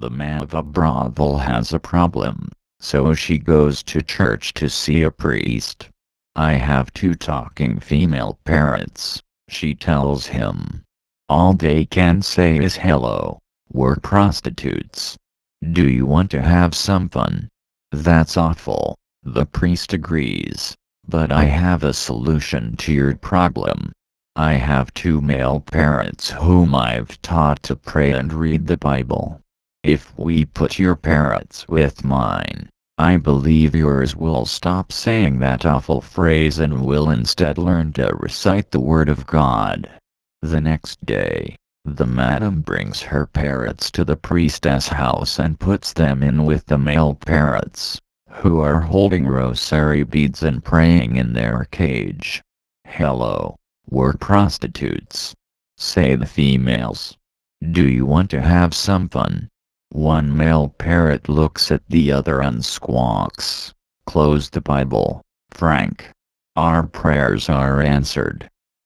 The man of a brothel has a problem, so she goes to church to see a priest. I have two talking female parrots, she tells him. All they can say is hello, we're prostitutes. Do you want to have some fun? That's awful, the priest agrees. But I have a solution to your problem. I have two male parrots whom I've taught to pray and read the Bible. If we put your parrots with mine, I believe yours will stop saying that awful phrase and will instead learn to recite the Word of God. The next day, the madam brings her parrots to the priestess' house and puts them in with the male parrots, who are holding rosary beads and praying in their cage. Hello, we're prostitutes, say the females. Do you want to have some fun? One male parrot looks at the other and squawks. Close the Bible, Frank. Our prayers are answered.